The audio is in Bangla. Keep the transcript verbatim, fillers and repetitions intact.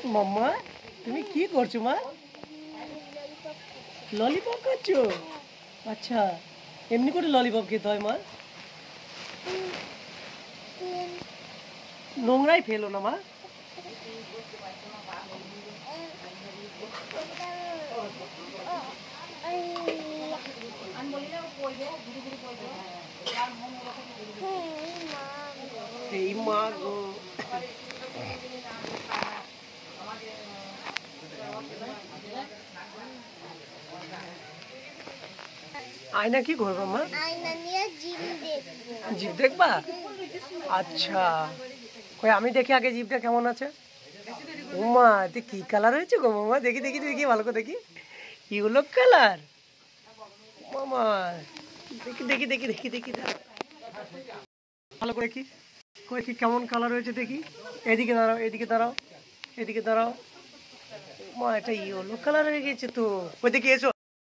মাম্মা তুমি কি করছো মা? ললিপপ খাচ্ছো? আচ্ছা, এমনি করে ললিপপ খেতে হয় মা? নোংরাই ফেলো না মা। এই মা গো, আয়না কি করবো মা? আয়না নিয়ে জিভ দেখবো। জিভ দেখবা? আচ্ছা, কই আমি দেখি আগে জিভটা কেমন আছে। ওমা, এতে কি কালার হয়েছে গো মামা? দেখি দেখি দেখি ভালো করে দেখি। ইউলো কালার মামা, দেখি দেখি দেখি দেখি দেখি ভালো করে কি কই কি কেমন কালার হয়েছে দেখি। এদিকে দাঁড়াও, এদিকে দাঁড়াও, এদিকে দাঁড়াও। মা, এটা ইয়েলো কালার হয়ে গেছে তো। ওই দিকে এসো।